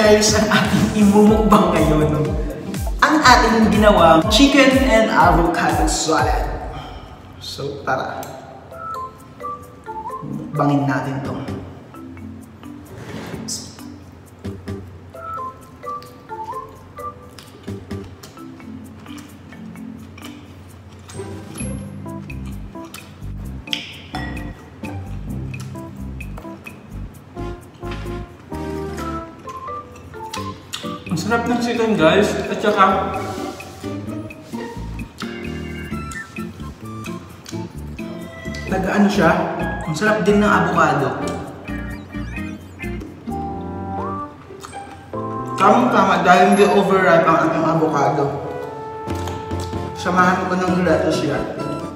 guys ang ating imumukbang ngayon. Ang ating ginawang chicken and avocado salad. So tara, mukbangin natin to. Ang sarap ng chicken guys, at saka nag-ano siya, ang sarap din ng avocado. Tamang-tama dahil hindi overripe ang ating avocado. Samahan ko ng lettuce yan.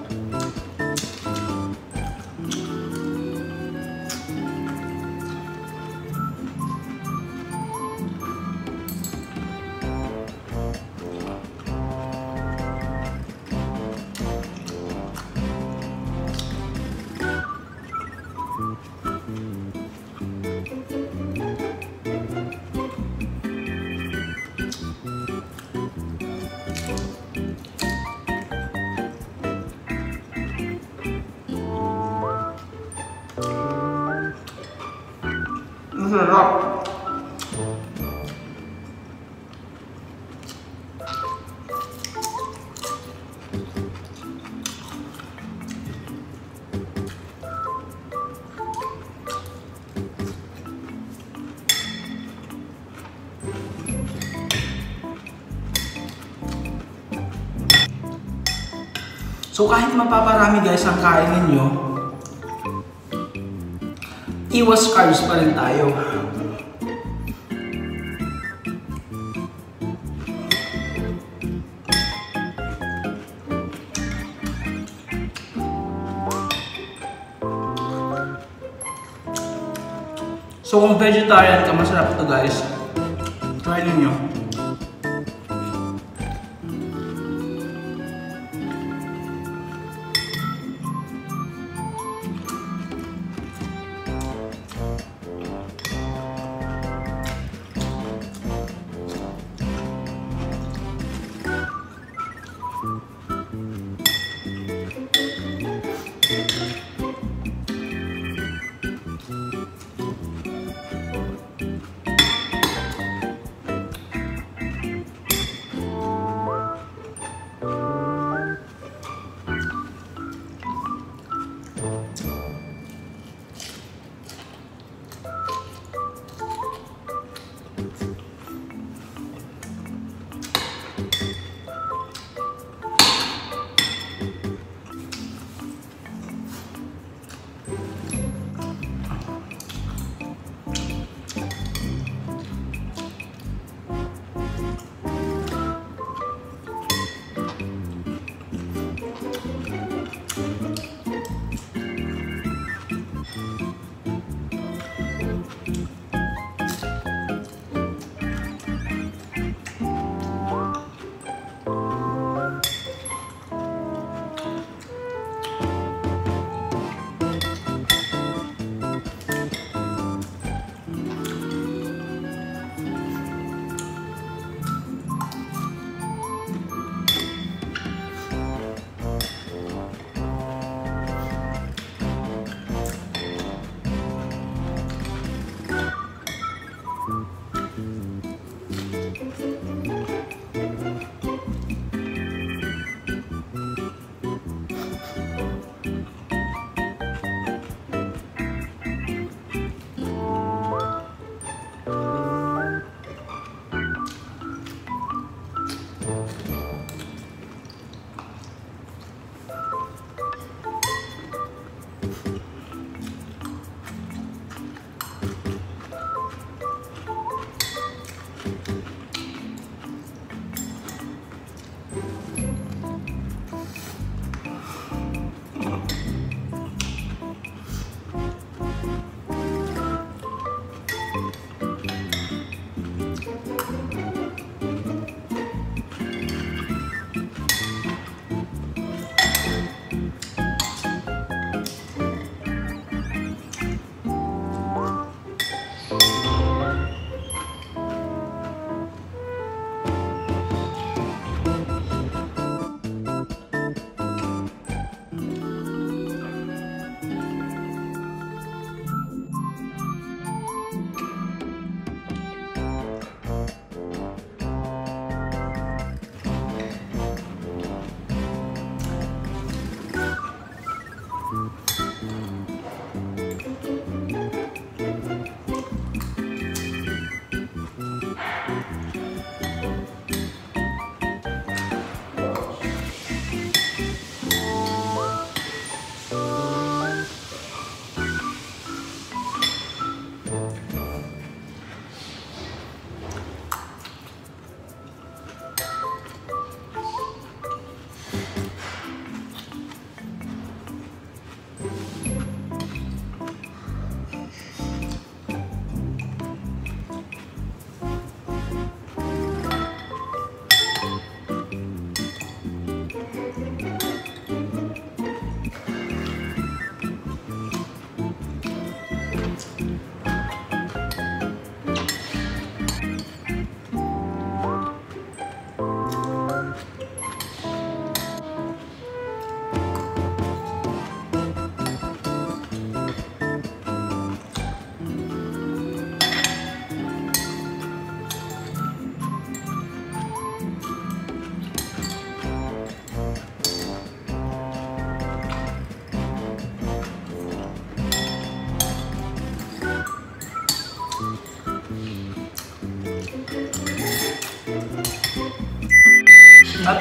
masarap. So kahit mapaparami guys ang kain ninyo, iwas carbs pa rin tayo. So kung vegetarian ka, masarap to guys. Try ninyo.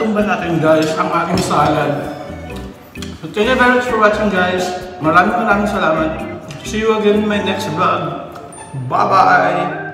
patumba natin guys ang ating salad. So thank you very much for watching guys. Maraming salamat. See you again in my next vlog. Bye bye!